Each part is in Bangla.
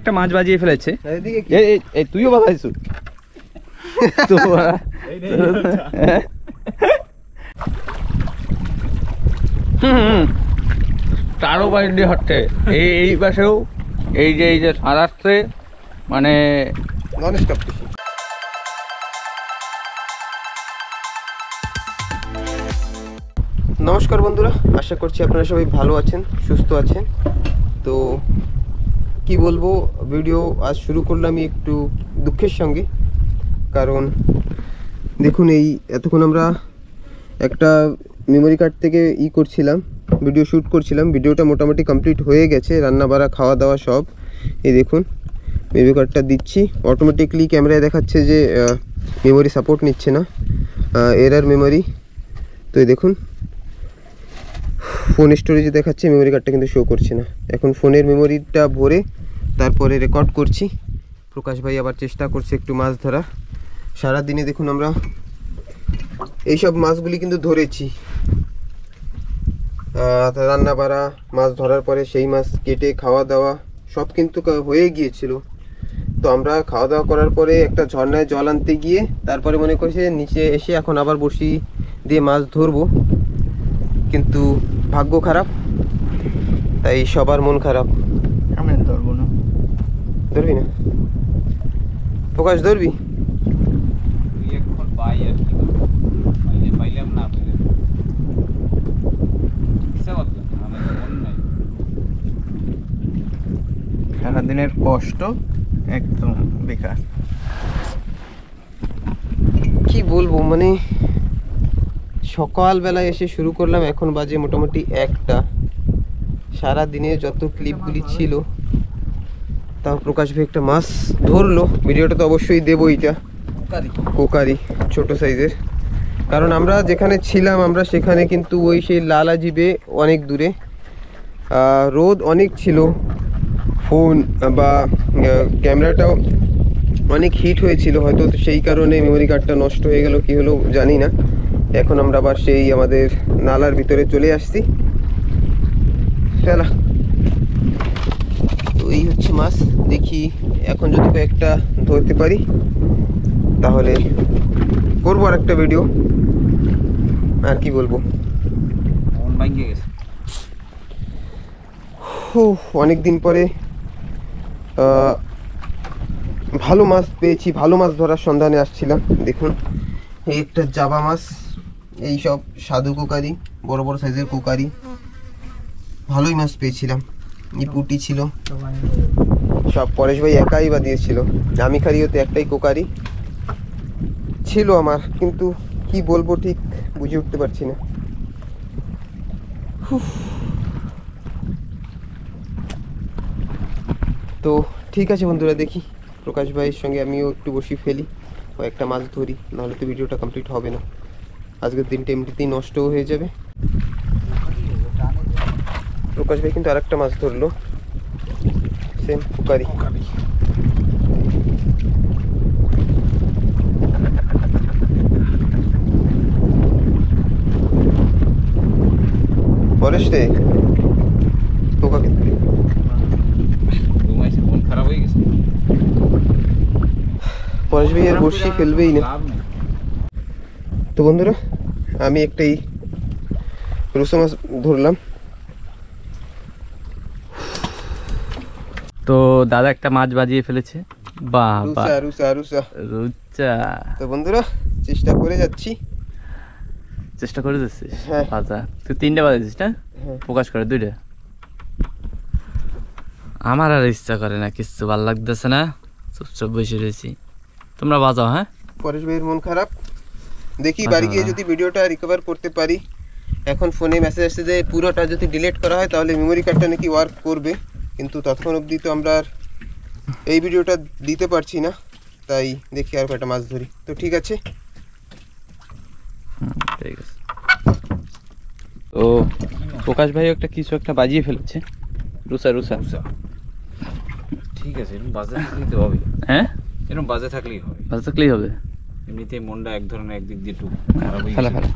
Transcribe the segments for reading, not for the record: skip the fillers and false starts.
একটা মাছ বাজিয়ে ফেলেছে। এই তুইও বাজাইছু তো তারও বাড়ি হচ্ছে এই পাশেও এই যে সারাচ্ছে মানে নমস্কার বন্ধুরা, আশা করছি আপনারা সবাই ভালো আছেন, সুস্থ আছেন। তো কি বলবো, ভিডিও আজ শুরু করলাম একটু দুঃখের সঙ্গে। কারণ দেখুন, এই এতক্ষণ আমরা একটা মেমোরি কার্ড থেকে করছিলাম, ভিডিও শ্যুট করছিলাম। ভিডিওটা মোটামুটি কমপ্লিট হয়ে গেছে, রান্না বাড়া খাওয়া দাওয়া সব। এই দেখুন মেমোরি কার্ডটা দিচ্ছি, অটোমেটিকলি ক্যামেরায় দেখাচ্ছে যে মেমোরি সাপোর্ট নিচ্ছে না, এরর মেমোরি। তো এই দেখুন ফোন স্টোরেজে দেখাচ্ছে, মেমোরি কার্ডটা কিন্তু শো করছে না। এখন ফোনের মেমোরিটা ভরে তারপরে রেকর্ড করছি। প্রকাশ ভাই আবার চেষ্টা করছে একটু মাছ ধরা। সারাদিনে দেখুন আমরা এইসব মাছগুলি কিন্তু ধরেছি, রান্না বাড়া, মাছ ধরার পরে সেই মাছ কেটে খাওয়া দাওয়া সব কিন্তু হয়ে গিয়েছিল। তো আমরা খাওয়া দাওয়া করার পরে একটা ঝর্ণায় জল আনতে গিয়ে তারপরে মনে করছে নিচে এসে এখন আবার বড়শি দিয়ে মাছ ধরবো, কিন্তু ভাগ্য খারাপ, তাই সবার মন খারাপ। আমি ধরবো না। ধরবি না প্রকাশ? ধরবি? সারাদিনের কষ্ট একদম বেকার। কি বলবো, মানে সকালবেলায় এসে শুরু করলাম, এখন বাজে মোটামুটি 1টা। সারাদিনে যত ক্লিপগুলি ছিল তাও প্রকাশ ভাই একটা মাছ ধরলো। ভিডিওটা তো অবশ্যই দেবো, এইটা কোকারি ছোট সাইজের। কারণ আমরা যেখানে ছিলাম আমরা সেখানে কিন্তু ওই সেই লালা জিবে অনেক দূরে, রোদ অনেক ছিল, ফোন বা ক্যামেরাটাও অনেক হিট হয়েছিল হয়তো, সেই কারণে মেমোরি কার্ডটা নষ্ট হয়ে গেল, কি হলো জানি না। এখন আমরা আবার সেই আমাদের নালার ভিতরে চলে আসছি। চলা, তো এই হচ্ছে মাছ। দেখি এখন যদি কয়েকটা ধরতে পারি তাহলে করবো আর একটা ভিডিও। আর কি বলবো, অনেক দিন পরে ভালো মাছ পেয়েছি, ভালো মাছ ধরার সন্ধানে আসছিলাম। দেখুন এই একটা জাবা মাছ, এই সব সাধু কোকারি, বড় বড় সাইজের কোকারি, ভালোই মাছ পেয়েছিলাম। এই পুটি ছিল সব পরেশ ভাই একাই বা দিয়েছিল, আমি খালি হতে একটাই কোকারি ছিল আমার, কিন্তু কি বলবো ঠিক বুঝে উঠতে পারছি না। তো ঠিক আছে বন্ধুরা, দেখি প্রকাশ ভাইয়ের সঙ্গে আমিও একটু বসি ফেলি, কয়েকটা মাছ ধরি, নাহলে তো ভিডিওটা কমপ্লিট হবে না। আজকের দিনটা এমনিতেই নষ্টও হয়ে যাবে। প্রকাশ ভাই কিন্তু আরেকটা মাছ ধরলো, সেম কোকারি। পরেশ রে পোকা কিন্তু খারাপ হয়ে গেছে, পরেশ ভাই আর বড়শি ফেলবেই না। তো বন্ধুরা, আমি একটাই রুসা মাছ ধরলাম। তো দাদা একটা মাছ বাজিয়ে ফেলেছে। বাহ বাহ, রুসা রুসা রুচা। তো বন্ধুরা চেষ্টা করে যাচ্ছি, চেষ্টা করে যাচ্ছিস? হ্যাঁ। বাজা, তুই 3টা বাজাইছিস না? প্রকাশ করে 2টা। আমার আর ইচ্ছা করে না, কিচ্ছু ভালো লাগতেছে না, চুপচাপ বসে রয়েছি। তোমরা বাজাও। হ্যাঁ, পরেশ ভাইয়ের মন খারাপ, দেখি বাড়ি গিয়ে যদি ভিডিওটা রিকভার করতে পারি। এখন ফোনে মেসেজ আসছে যে পুরোটা যদি ডিলিট করা হয় তাহলে মেমোরি কার্ডটা নাকি ওয়ার্ক করবে, কিন্তু ততক্ষণ অবধি তো আমরা আর এই ভিডিওটা দিতে পারছি না। তাই দেখি আর কয়টা মাছ ধরি। তো ঠিক আছে, ঠিক আছে। তো প্রকাশ ভাই একটা কিছু একটা বাজিয়ে ফেলেছে, রুসা রুসা। ঠিক আছে, এরকম বাজে থাকলেই তো হবে। হ্যাঁ, এরকম বাজে থাকলেই হবে, বাজে থাকলেই হবে। এমনিতেই মনটা এক ধরনের একদিক দিয়ে একটু খারাপ হয়ে ফেলা গেছে। ফেলা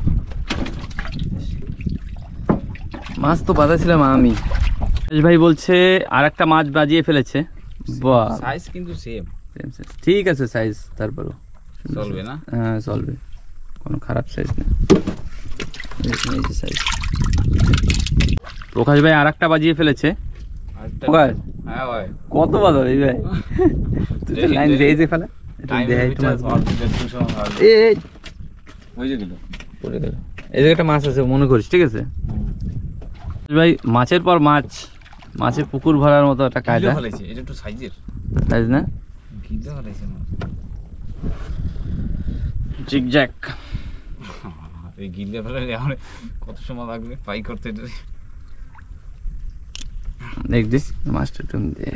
মাছ তো বাজাইছিলাম আমি। প্রকাশ ভাই বলছে আর একটা মাছ বাজিয়ে ফেলেছে, বাহ সাইজ কিন্তু সেম। ঠিক আছে সাইজ তারপরও চলবে না? হ্যাঁ চলবে, কোনো খারাপ সাইজ না। এই যে সাইজ। প্রকাশ ভাই আরেকটা বাজিয়ে ফেলেছে। প্রকাশ হ্যাঁ ভাই, কত বাজাবে ভাই? তুই তো লাইন দিয়ে যে ফেলা পড়ে গেল। এই জায়গাটা মাছ আছে মনে করিস, ঠিক আছে ভাই? মাছের পর মাছ, মাছের পুকুর ভরার মতো একটা কায়দা। এটা একটু সাইজের সাইজ না? গিলে ফেলেছে মাছ। জিগজ্যাগ। এই গিলে ফেলে এখন কত সময় লাগবে ফ্রাই করতে এটা? দেখ দিস মাছটা একটু দে।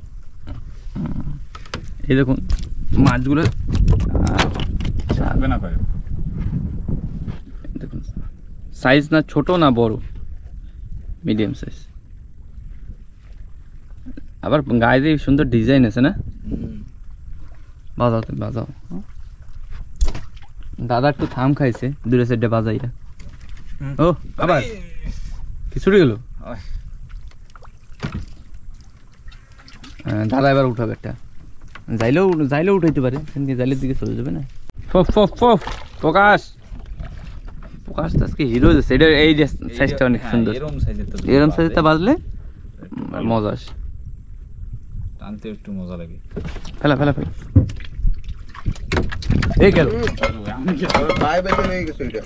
এই দেখুন মাছগুলো থাকবে না পারে। দেখুন সাইজ না ছোট না বড়, মিডিয়াম সাইজ। আবার গায়ে দিয়ে সুন্দর ডিজাইন আছে না? বাজাও তুমি বাজাও। দাদা একটু থাম খাইছে দূরে সাইডে বাজাইয়া। ও আবার কি ছুটে গেল? দাদা এবার উঠাবে একটা, যাইলেও উঠাইতে পারে, কিন্তু জাইলের দিকে চলে যাবে না। প্রকাশ প্রকাশ তো আজকে হিরো যাচ্ছে। এটা এই যে সাইজটা অনেক সুন্দর, এরকম সাইজটা বাজলে মজা আসে, টানতে একটু মজা লাগে। ফেলা ফেলা ফেলা। এই গেল পায়ে বেঁধে হয়ে গেছে এটা।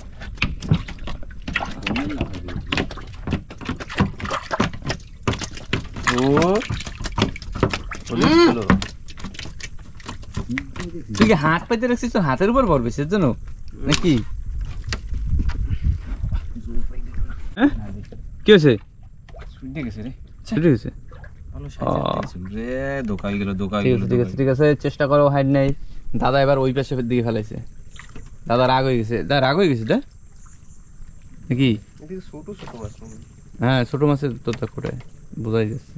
তুই কি হাত পাইতে রাখছিস? তো হাতের উপর পড়বে সেজন্য নাকি? কি হয়েছে? ছুটে গেছে রে, ছুটে গেছে। ভালো সাইজ রে, দোকাই গেল ঠিক আছে ঠিক আছে, চেষ্টা করো হাইড নাই। দাদা এবার ওই পাশে দিকে ফেলাইছে। দাদা রাগ হয়ে গেছে, দাদা রাগ হয়ে গেছে নাকি? ছোট ছোট মাছ। হ্যাঁ ছোট মাছের তো করে বোঝাই যাচ্ছে।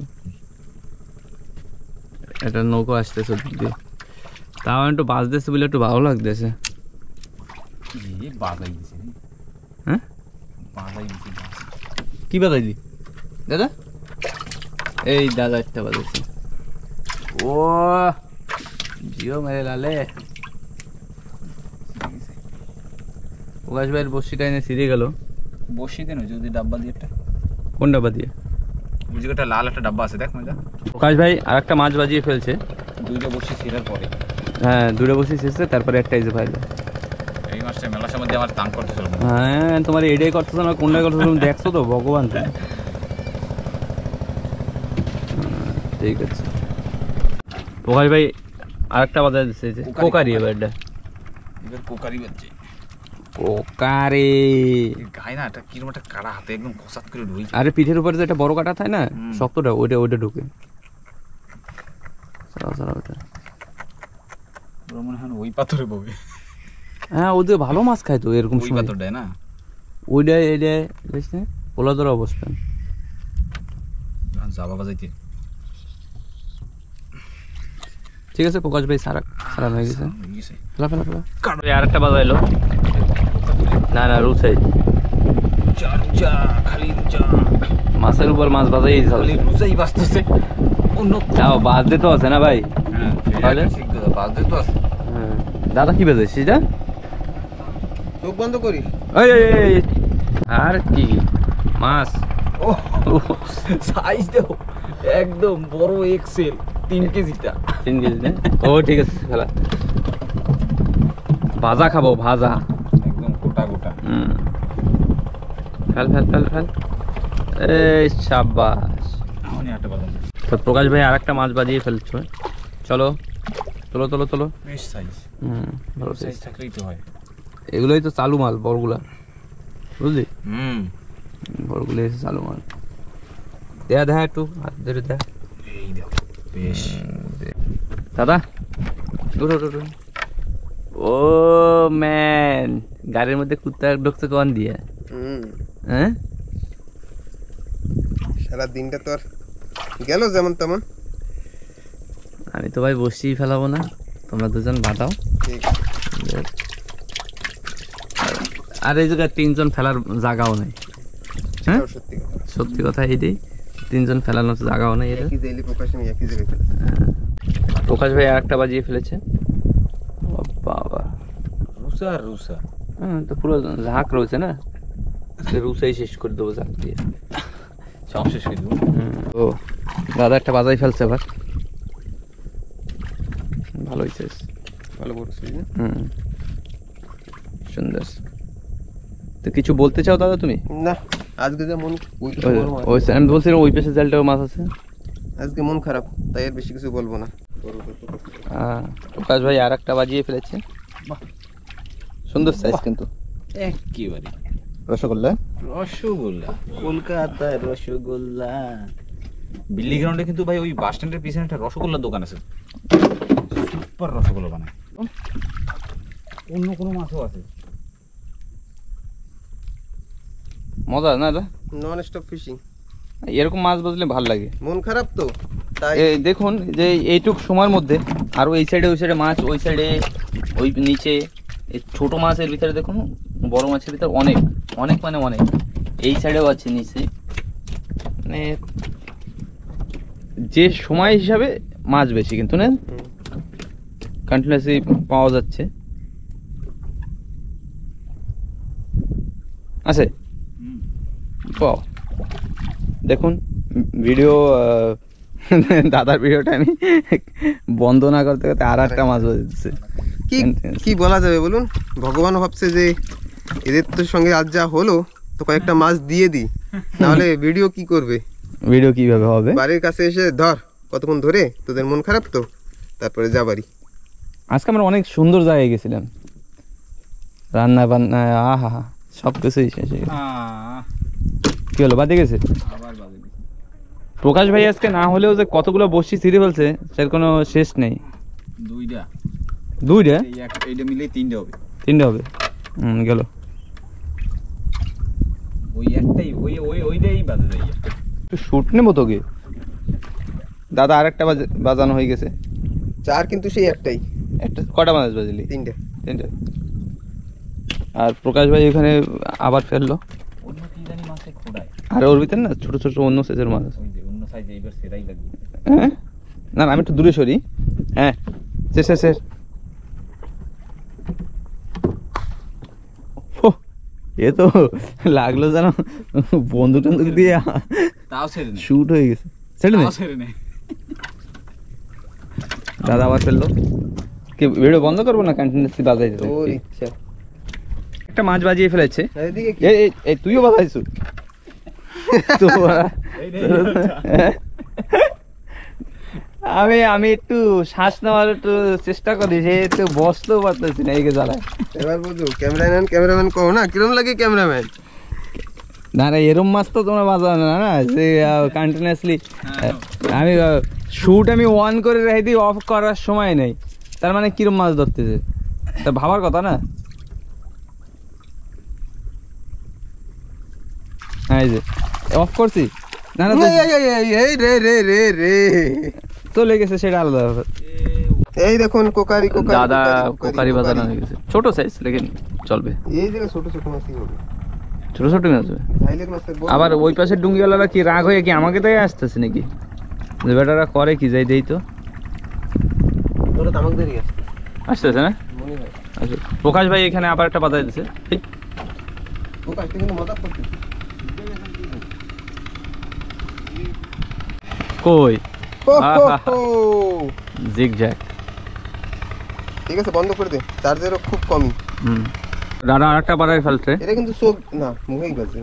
এটা নৌকো আসতেছে দিক দিয়ে, তাও একটু বাজতেছে বলে একটু ভালো লাগতেছে। হ্যাঁ কি বাজাইলি দাদা? এই দাদা একটা বাজাইছে। ও জিও মেরে লালে। প্রকাশ ভাইয়ের বসিটা এনে ছিঁড়ে গেল। বসি দেন যদি ডাব্বা দিয়ে একটা। কোন ডাব্বা দিয়ে? ওই জায়গাটা লাল একটা ডাব্বা আছে, দেখ মজা। প্রকাশ ভাই আর একটা মাছ বাজিয়ে ফেলছে। দুইটা বসি ছিঁড়ার পরে। হ্যাঁ দুটো বসি ছিঁড়ছে, তারপরে একটা এই যে ভাই। এই মাছটা মেলার সময় দিয়ে আমার তাং করতেছিল। হ্যাঁ তোমার এটাই করতেছো না কোনটা করতেছো তুমি দেখছো তো ভগবান। ঠিক আছে প্রকাশ ভাই আরেকটা বাজার দিচ্ছে যে কোকারি। এবার কোকারি বাজছে। কোকারি গায় না, এটা কিরকম একটা কাড়া হাতে একদম খসাত করে ঢুই। আরে পিঠের উপরে যে একটা বড় কাটা থাকে না শক্তটা, ওইটা ঢুকে। ওটা মনে হয় ওই পাথরে ববে। হ্যাঁ ওদের ভালো মাছ খায় তো এরকম ওই সময়। পাথরটাই না ওইটা এইটা বুঝছ না পোলাদর অবস্থান। যাবা বাজাইতে। ঠিক আছে প্রকাশ ভাই সারা হয়ে গেছে। ফেলা ফেলা ফেলা। আর একটা বাজাইলো না না রুচাই মাছের উপর মাছ বাজাই রুচাই বাজতেছে। বাজতে তো আছে না ভাই? তাহলে বাজতে তো আছে। দাদা কি বাজাইছিস? চোখ বন্ধ করিস। আর কি মাছ? ও সাইজ দেখো একদম বড় এক্সেল 3 কেজিটা। 3 কেজি না? ও ঠিক আছে ফেলা। ভাজা খাবো ভাজা একদম গোটা গোটা। ফেল ফেল ফেল ফেল। এই শাবাশ। আমি একটা বাজাম। তো প্রকাশ ভাই আরেকটা মাছ বাজিয়ে ফেলছো। চলো তোলো তোলো তোলো। বেশ সাইজ। ভালো সাইজ থাকলেই তো হয়। এগুলোই তো চালু মাল বড়গুলা, বুঝলি? বড়গুলো এসে চালু মাল। দেখা একটু হাত ধরে দেখা। এই দেখো বেশ। দাদা ও ম্যান, গাড়ির মধ্যে কুত্তা ঢুকছে কোন দিয়ে? হ্যাঁ সারা দিনটা তো আর গেল যেমন তেমন। আমি তো ভাই বসেই ফেলাবো না, তোমরা দুজন বাঁধাও। আর এই জায়গায় 3 জন ফেলার জায়গাও নাই। হ্যাঁ সত্যি কথা এইটাই, 3 জন ফেলানোর জায়গাও নাই। একই জায়গায় প্রকাশ ভাই আর একটা বাজিয়ে ফেলেছে। বাবা, রুসা আর রুসা। হ্যাঁ, তো পুরো ঝাঁক রয়েছে না, রুসাই শেষ করে দেবো ঝাঁক দিয়ে, সব শেষ করে দেবো। ও দাদা একটা বাজাই ফেলছে এবার, ভালো হয়েছে, ভালো পড়ছে। সুন্দর। তো কিছু বলতে চাও দাদা তুমি? না, আজকে যেমন ওই আমি বলছিলাম ওই পাশে জালটাও মাছ আছে, আজকে মন খারাপ, তাই আর বেশি কিছু বলবো না। প্রকাশ ভাই আর একটা বাজিয়ে ফেলেছে। সুন্দর সাইজ কিন্তু একেবারে রসগোল্লা। রসগোল্লা, কলকাতার রসগোল্লা। বিল্লি গ্রাউন্ডে কিন্তু ভাই ওই বাস স্ট্যান্ডের পিছনে একটা রসগোল্লার দোকান আছে, সুপার রসগোল্লা বানায়। অন্য কোনো মাছও আছে, মজা না এটা, নন স্টপ ফিশিং। এরকম মাছ বুঝলে ভালো লাগে। মন খারাপ তো তাই। এই দেখুন যে এইটুক সময়ের মধ্যে আরও এই সাইডে ওই সাইডে মাছ, ওই সাইডে ওই নিচে এই ছোটো মাছের ভিতরে দেখুন, বড় মাছের ভিতরে অনেক অনেক মানে অনেক, এই সাইডেও আছে নিচে, মানে যে সময় হিসাবে মাছ বেশি কিন্তু না, কন্টিনিউয়াসলি পাওয়া যাচ্ছে। আছে পাও, দেখুন ভিডিও দাদার ভিডিওটা আমি বন্ধ না করতে করতে আর একটা মাছ বাজছে। কি কি বলা যাবে বলুন, ভগবান ভাবছে যে এদের তো সঙ্গে আজ যা হলো তো কয়েকটা মাছ দিয়ে দিই, নাহলে ভিডিও কি করবে, ভিডিও কিভাবে হবে। বাড়ির কাছে এসে ধর কতক্ষণ ধরে, তোদের মন খারাপ তো, তারপরে যা বাড়ি। আজকে আমরা অনেক সুন্দর জায়গায় গেছিলাম, রান্না বান্না আহা হা সব কিছুই শেষ হয়ে গেছে। কি হলো, বাদে গেছে? প্রকাশ ভাই আজকে না হলেও যে কতগুলো বসি ছিঁড়ে ফেলছে সের কোনো শেষ নেই। দুইটা এইটা মিলে তিনটে হবে, তিনটে হবে। গেল ওই একটাই, ওইটাই বাজে যায়। একটু শুট নেবো তোকে দাদা, আর একটা বাজানো হয়ে গেছে। চার কিন্তু সেই একটাই। একটা কটা মাছ বাজলি? তিনটে। আর প্রকাশ ভাই এখানে আবার ফেললো, অন্য কি জানি মাছে খোড়ায়, আর ওর ভিতরে না ছোট ছোট অন্য সাইজের মাছ। ওই যে অন্য সাইজে এইবার সেটাই লাগবে। হ্যাঁ না না, আমি একটু দূরে সরি। হ্যাঁ শেষ। এ তো লাগলো যেন বন্দুক টন্দুক দিয়ে তাও ছেড়ে নেই, শুট হয়ে গেছে। ছেড়ে নেই। দাদা আবার ফেললো। কি ভিডিও বন্ধ করবো না, কন্টিনিউয়াসলি বাজাই দিতে? তোর ইচ্ছা। একটা মাছ বাজিয়ে ফেলেছে। এদিকে কি? এই তুইও বাজাইছু তো? আমি একটু শ্বাস নেওয়ার একটু চেষ্টা করি, সে একটু বসতেও পারতেছি না এগে জ্বালায়। এবার বুঝো, ক্যামেরাম্যান কো না, কিরম লাগে ক্যামেরাম্যান? না না, এরম মাছ তো তোমরা বাজাও না, না যে কন্টিনিউয়াসলি আমি শুট আমি অন করে রেখে দিই, অফ করার সময় নেই, তার মানে কিরম মাছ ধরতেছে তা ভাবার কথা না। হ্যাঁ এই যে অফ করছি, না না এই রে চলে গেছে, সেটা আলাদা ব্যাপার। এই দেখুন কোকারি দাদা কোকারি বাজানো হয়ে গেছে, ছোট সাইজ লেকিন চলবে। এই জায়গায় ছোট ছোট মাছই হবে, ছোট ছোট মাছ হবে। ঝাইলের মাছের বড়। আবার ওই পাশের ডুঙ্গিওয়ালারা কি রাগ হয়ে কি আমাকে তাই আসতেছে নাকি, যে বেটারা করে কি যাই দেই তো তোরা তামাক ধরি আসতেছে না। মনে হয় আচ্ছা প্রকাশ ভাই এখানে আবার একটা বাজাই দিচ্ছে। কোকাশ কিন্তু মজা করতে। কই ওহো জিগজ্যাগ। ঠিক আছে, বন্ধ করে দে, চার্জেরও খুব কমই। দাদা আরেকটা বাজাই ফেলছে। এটা কিন্তু চোখ না, মুখেই বাজে।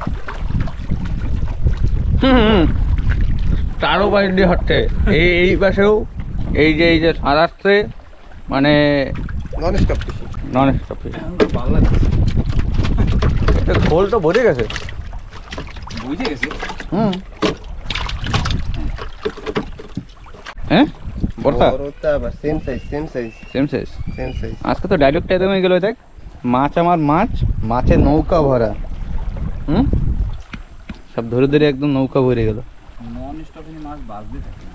তারও বাইরে হচ্ছে এই পাশেও এই যে সারাচ্ছে, মানে non stop fishing. Non stop. খোল তো ভরে গেছে, বুঝে গেছে। হ্যাঁ বর্ষা বড়টা আবার সেম সাইজ। আজকে তো ডাইরেক্ট একদম হয়ে গেল। দেখ মাছ, আমার মাছের নৌকা ভরা, সব ধরে ধরে একদম নৌকা ভরে গেল। নন স্টপ মাছ বাজবে থাকে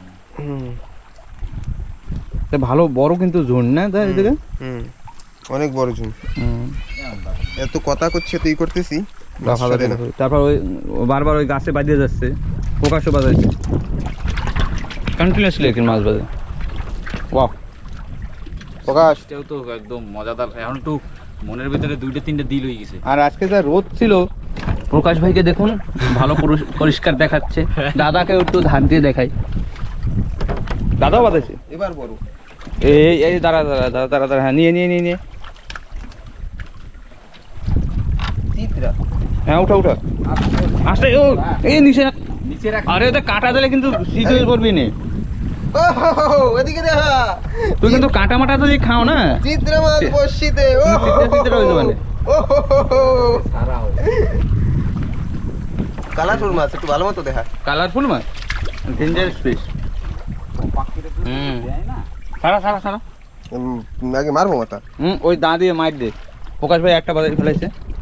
না, ভালো বড় কিন্তু ঝুন না তাই এদিকে, অনেক বড় ঝুম। এত কথা করছে তুই করতেছি। তারপর ওই বারবার ওই গাছে বাজিয়ে যাচ্ছে, প্রকাশও বাজাচ্ছে, কন্টিনিউয়াসলি একদিন মাছ বাজে। ওয়াও প্রকাশ। এটাও তো একদম মজাদার, এখন একটু মনের ভিতরে 2-3টা দিল হয়ে গেছে। আর আজকে যা রোদ ছিল, প্রকাশ ভাইকে দেখুন ভালো পরিষ্কার দেখাচ্ছে। দাদাকে একটু ধান দিয়ে দেখাই। দাদাও বাঁধাইছে এবার বড় এই এই দাঁড়া দাঁড়া দাঁড়া দাঁড়া দাঁড়া, হ্যাঁ নিয়ে নিয়ে নিয়ে নিয়ে চিত্রা হ্যাঁ উঠা উঠা আসলে ও এই নিচে রাখ। নিচে রাখ। আরে ওটা কাটা দিলে কিন্তু শীত হয়ে পড়বি না। ও এদিকে দেখা, তুই কিন্তু কাটা মাটা তো খাও না, চিত্রা মাছ বর্ষিতে। ও চিত্রা হয়ে যাবে। সারা হয়। কালারফুল মাছ, একটু ভালো মতো দেখা। কালারফুল মাছ, ডেঞ্জারাস ফিশ। পাখিটা তো হুম। দেয় না। সারা সারা সারা আগে মারবো মাথা। ওই দা দিয়ে মাইর দে। প্রকাশ ভাই একটা বাজারে ফেলাইছে।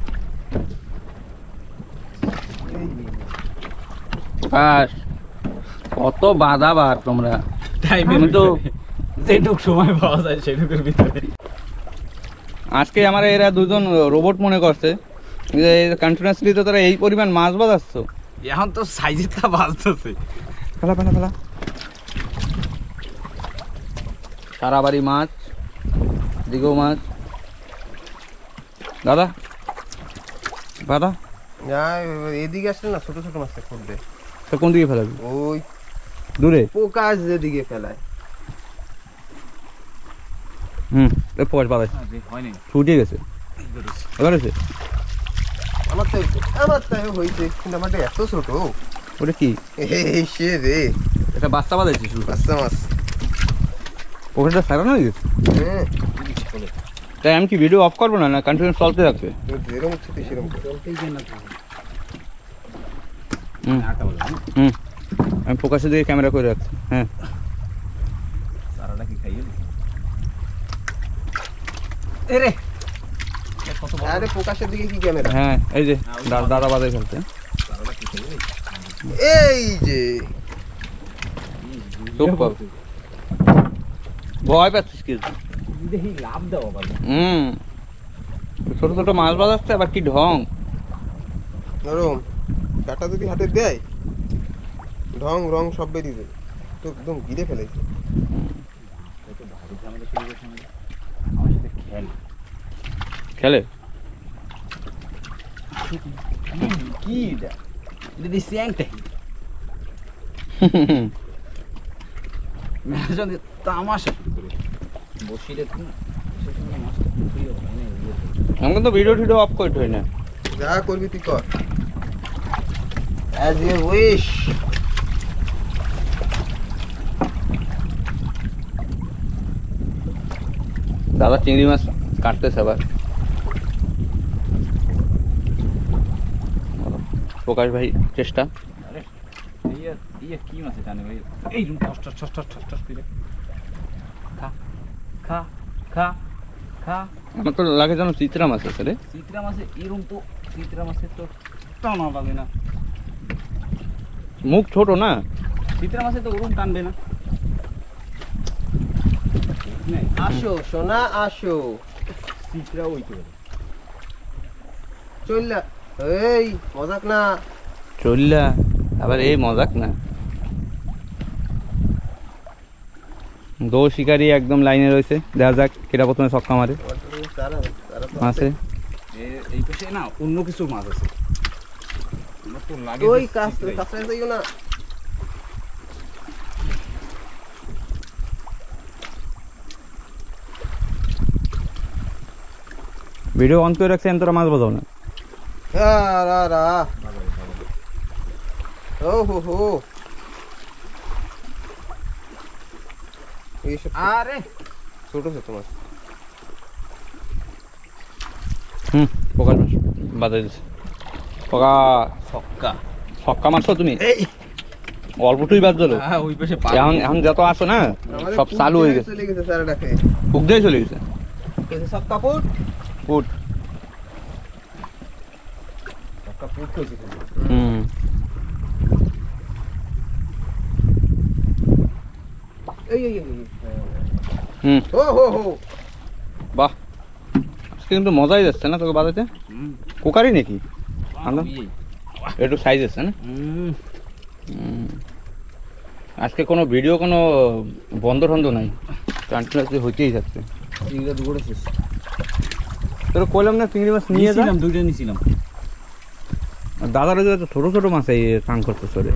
প্রকাশ কত বাদাবার তোমরা। টাইমের আমি তো যেটুক সময় পাওয়া যায় সেটুকুর ভিতরে। আজকে আমার এরা দুজন রোবট মনে করছে যে কন্টিনিউয়াসলি তো তারা এই পরিমাণ মাছ বাজাচ্ছ। এখন তো সাইজেরটা বাজতেছে। ফেলা ফেলা ফেলা। সারা বাড়ি মাছ, দিকেও মাছ। দাদা দাদা না এদিকে আসলে না ছোট ছোট মাছটা খুঁজবে। তো কোন দিকে ফেলাবি? ওই দূরে। পোকাশ যেদিকে ফেলায়। প্রকাশ বাজাচ্ছে, হয়নি। ছুটে গেছে। এবার হয়েছে আমার তাই হয়েছে, কিন্তু আমারটা এত ছোট। ওটা কি? এই সে রে, এটা বাচ্চা বাজাইছিস? বাচ্চা মাছ। ওখানটা সারানো হয়ে গেছে। হ্যাঁ তাই আমি কি ভিডিও অফ করবো না, না কন্টিনিউ চলতে থাকবে? যেরকম ইচ্ছে তুই সেরকম কর। হুম হুম আমি প্রকাশের দিকে ক্যামেরা করে রাখছি। হ্যাঁ সারাটা কি খাইয়ে এরে কত বড়। আরে প্রকাশের দিকে কি ক্যামেরা? হ্যাঁ এই যে দাদা বাজাই ফেলতে। সারাটা কি খাইয়ে এই যে চুপ কর, ভয় পাচ্ছিস কি? দেখি লাভ দেওয়া পারবে। ছোট ছোট মাছ বাজাচ্ছে, আবার কি ঢং। নরম কাটা যদি হাতে দেয় ঢং রং সব বেরিয়ে যাবে, তো একদম গিলে ফেলেছে। কত ভারী ঝামেলা শুরু করছে আমাদের। আমার সাথে খেলে কি এটা? এটা দিচ্ছি একটাই মেহাজন তামাশা শুরু করে বসিয়ে দেখুন না, সে সময় মাছটা খুবই হয় না। আমি কিন্তু ভিডিও টিডিও অফ করে থই না। যা করবি তুই কর, অ্যাজ ইউ উইশ। দাদা চিংড়ি মাছ কাটতেছে আবার। প্রকাশ ভাই চেষ্টা। আরে ইয়ে কি মাছ এটা ভাই? এই toss toss toss toss toss করে খা খা খা খা। আমার তো লাগে যেন চিত্রা মাছ আছে রে। চিত্রা মাছে এরকম তো, চিত্রা মাছের তো টানা লাগে না। মুখ ছোট না, চিত্রা মাছে তো ওরকম টানবে না। আসো সোনা আসো, চিত্রা ওই তো চললা। এই মজাক না। চললা আবার এই মজাক না। দো শিকারি একদম লাইনে রয়েছে, দেখা যাক কেটা প্রথমে ছক্কা মারে। আছে এই পাশে না অন্য কিছু মাছ আছে। আমার তো লাগে ওই কাছে যাইও না। ভিডিও অন করে রাখছি, আমি তোরা মাছ বাজাও না। ও হো হো, আরে ছোট ছোট মাছ। প্রকাশ মাছ বাজাই দিচ্ছে। পকা ছক্কা ছক্কা মারছো তুমি? এই অল্পটুই বাজ দিল। হ্যাঁ ওই পাশে এখন এখন যত আসো না সব চালু হয়ে গেছে। চলে গেছে স্যারটাকে, ফুক দিয়ে চলে গেছে। সব কাপড় ফুট। ছক্কা পুট কইছে খালি। এই ও হো হো, বাহ আজকে কিন্তু মজাই যাচ্ছে না তোকে বাজাতে। কুকারি নাকি আমরা একটু সাইজ আছে না। আজকে কোনো ভিডিও কোনো বন্ধ টন্ধ নাই। টানটা হইতেই থাকছে। চিংড়ি দুটো শেষ। তোর কইলাম না চিংড়ি মাছ নিয়ে যা, দুইটা নিয়েছিলাম। দাদারা যে ছোট ছোট মাছ এই টান করতে চলে।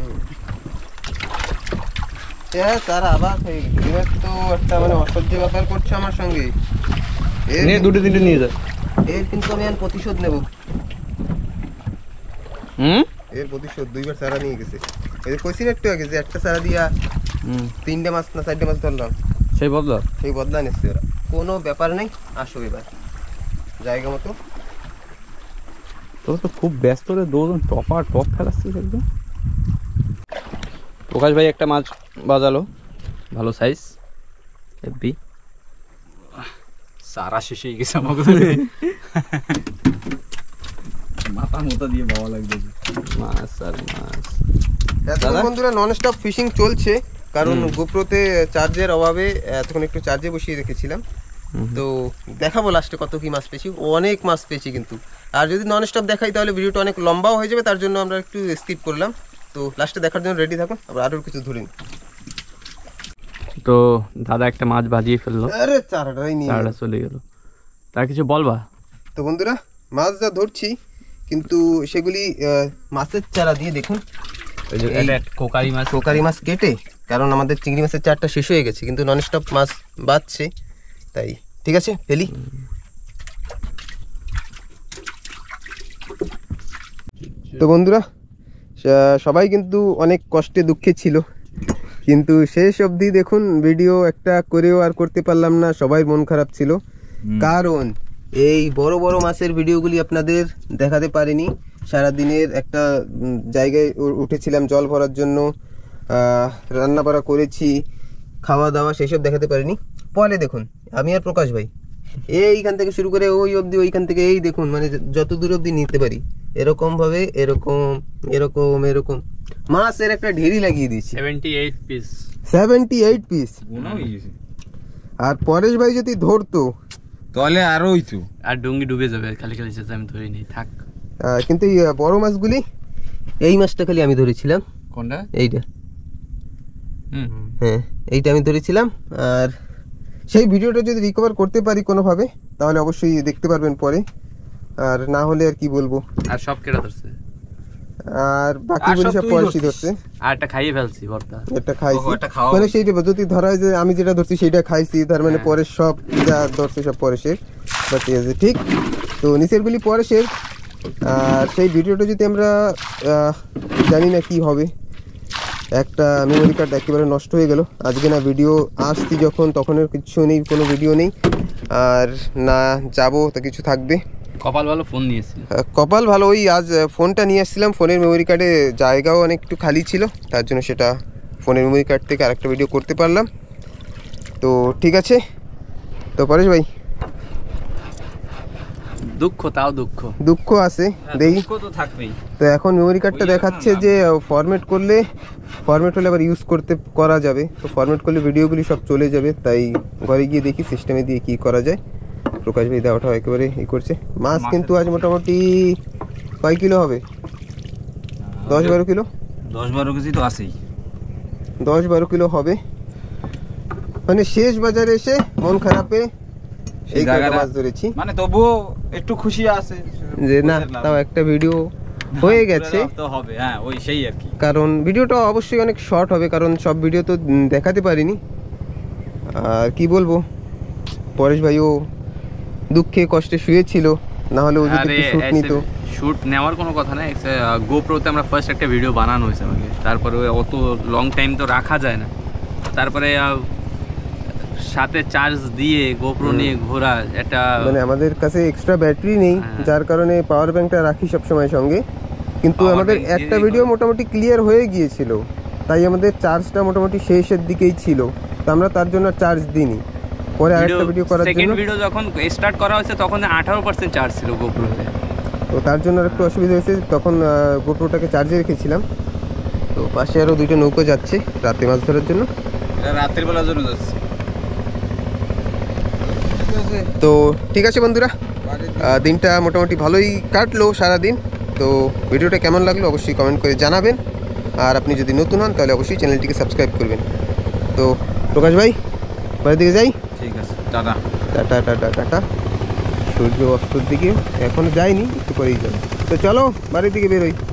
তার আবার এবার তো একটা মানে অসহ্য ব্যাপার করছে আমার সঙ্গে। দুটো তিনটে নিয়ে যায়। এর কিন্তু আমি আর প্রতিশোধ নেব। এর প্রতিশোধ 2বার সারা নিয়ে গেছে। এই কইছি একটু আগে যে একটা সারা দিয়া 3টে মাছ না 4টে মাছ ধরলাম, সেই বদলা নিচ্ছে ওরা। কোনো ব্যাপার নেই, আসো এবার জায়গা মতো। তোর তো খুব ব্যস্ত রে, দুজন টপ ফেলাচ্ছিস একদম। প্রকাশ ভাই একটা মাছ বাজালো, ভালো সাইজ হেভি। সারা শেষ হয়ে গেছে আমাকে, মাথা মোটা দিয়ে বাবা লাগবে মাছ আর মাছ। বন্ধুরা নন স্টপ ফিশিং চলছে, কারণ গোপ্রোতে চার্জের অভাবে এতক্ষণ একটু চার্জে বসিয়ে রেখেছিলাম। তো দেখাবো লাস্টে কত কি মাছ পেয়েছি, অনেক মাছ পেয়েছি কিন্তু। আর যদি নন স্টপ দেখাই তাহলে ভিডিওটা অনেক লম্বাও হয়ে যাবে, তার জন্য আমরা একটু স্কিপ করলাম। তো লাস্টে দেখার জন্য রেডি থাকুন, আবার আরও কিছু ধরিন। তো দাদা একটা মাছ বাজিয়ে ফেললো, আরে চারাটাই নিয়ে চলে গেল। তার কিছু বলবা? তো বন্ধুরা মাছ যা ধরছি কিন্তু সেগুলি মাছের চারা দিয়ে দেখুন, কোকারি মাছ কেটে, কারণ আমাদের চিংড়ি মাছের চারটা শেষ হয়ে গেছে কিন্তু নন স্টপ মাছ বাজছে, তাই ঠিক আছে ফেলি। তো বন্ধুরা সবাই কিন্তু অনেক কষ্টে দুঃখে ছিল, কিন্তু শেষ অবধি দেখুন ভিডিও একটা করেও আর করতে পারলাম না, সবাই মন খারাপ ছিল। কারণ এই বড় বড় মাছের ভিডিওগুলি আপনাদের দেখাতে পারিনি। সারাদিনের একটা জায়গায় উঠেছিলাম জল ভরার জন্য, রান্না বাড়া করেছি, খাওয়া দাওয়া সেসব দেখাতে পারিনি। পরে দেখুন আমি আর প্রকাশ ভাই এইখান থেকে শুরু করে ওই অবধি, ওইখান থেকে এই দেখুন মানে যত দূর অবধি নিতে পারি এরকম ভাবে এরকম এরকম এরকম মাছের একটা ঢেরি লাগিয়ে দিয়েছি। 78 পিস। আর পরেশ ভাই যদি ধরতো তাহলে আরো হইতো, আর ডুঙ্গি ডুবে যাবে। খালি আমি ধরি নেই থাক। কিন্তু এই বড় মাছগুলি, এই মাছটা খালি আমি ধরেছিলাম। কোনটা? এইটা। হ্যাঁ এইটা আমি ধরেছিলাম। আর সেই ভিডিওটা যদি রিকভার করতে পারি কোনোভাবে তাহলে অবশ্যই দেখতে পারবেন পরে, আর না হলে আর কি বলবো। আর সব কেটে ধরছে, আর বাকিগুলি সব পরেশি ধরছে। আর একটা খাইয়ে ফেলছি ভর্তা, একটা খাইছি মানে সেইটা যদি ধরা হয় যে আমি যেটা ধরছি সেইটা খাইছি, তার মানে পরের সব যা ধরছে সব পরেশের। বাট ঠিক, তো নিচের গুলি পরেশের। আর সেই ভিডিওটা যদি আমরা জানি না কি হবে, একটা মেমোরি কার্ড একেবারে নষ্ট হয়ে গেল। আজকে না ভিডিও আসছি যখন তখনের কিছু নেই, কোনো ভিডিও নেই, আর না যাবো তা কিছু থাকবে। কপাল ভালো ফোন নিয়েছি, কপাল ভালো, ওই আজ ফোনটা নিয়ে আসছিলাম, ফোনের মেমোরি কার্ডে জায়গাও অনেক একটু খালি ছিল, তার জন্য সেটা ফোনের মেমোরি কার্ড থেকে আরেকটা ভিডিও করতে পারলাম। তো ঠিক আছে, তো পরেশ ভাই দুঃখ আছে দেখি তো থাকবেই। তো এখন মেমোরি কার্ডটা দেখাচ্ছে যে ফরম্যাট হলে আবার ইউজ করা যাবে। তো ফরম্যাট করলে ভিডিওগুলি সব চলে যাবে, তাই ঘরে গিয়ে দেখি সিস্টেমে দিয়ে কি করা যায়। প্রকাশ ভাই দেওয়াটা একেবারে ই করছে। মাছ কিন্তু আজ মোটামুটি কয় কিলো হবে? 10-12 কিলো, 10-12 কেজি তো আছেই, 10-12 কিলো হবে। মানে শেষ বাজারে এসে মন খারাপে এই কয়টা মাছ ধরেছি, মানে তবুও একটু খুশি আছে যে না তাও একটা ভিডিও হয়ে গেছে। তো হবে, হ্যাঁ ওই সেই আর কি। কারণ ভিডিওটা অবশ্যই অনেক শর্ট হবে, কারণ সব ভিডিও তো দেখাতে পারিনি। আর কি বলবো, পরেশ ভাইও দুঃখে কষ্টে শুয়েছিল, না হলে ও যদি একটু শুট নিত। শুট নেওয়ার কোনো কথা নাই, গোপ্রোতে আমরা ফার্স্ট একটা ভিডিও বানানো হয়েছে আমাকে, তারপরে অত লং টাইম তো রাখা যায় না, তারপরে সাথে চার্জ দিয়ে গোপ্রো নিয়ে ঘোরা, এটা মানে আমাদের কাছে এক্সট্রা ব্যাটারি নেই, যার কারণে পাওয়ার ব্যাংকটা রাখি সব সময় সঙ্গে। কিন্তু আমাদের একটা ভিডিও মোটামুটি ক্লিয়ার হয়ে গিয়েছিল, তাই আমাদের চার্জটা মোটামুটি শেষের দিকেই ছিল, তো আমরা তার জন্য চার্জ দিইনি। পরে আরেকটা ভিডিও করার জন্য, সেকেন্ড ভিডিও যখন স্টার্ট করা হয়েছে তখন 18% চার্জ ছিল গোপ্রোতে, তো তার জন্য একটু অসুবিধা হয়েছে, তখন গোপ্রোটাকে চার্জে রেখেছিলাম। তো পাশে আরও 2টা নৌকো যাচ্ছে রাতে মাছ ধরার জন্য, রাতের বেলার জন্য যাচ্ছে। তো ঠিক আছে বন্ধুরা, দিনটা মোটামুটি ভালোই কাটলো সারাদিন। তো ভিডিওটা কেমন লাগলো অবশ্যই কমেন্ট করে জানাবেন, আর আপনি যদি নতুন হন তাহলে অবশ্যই চ্যানেলটিকে সাবস্ক্রাইব করবেন। তো প্রকাশ ভাই বাড়ির দিকে যাই। ঠিক আছে, টাটা। Tata tata tata. সূর্য অস্তর দিকে এখনো যায়নি, একটু পরেই যাবে। তো চলো বাড়ির দিকে বেরোই।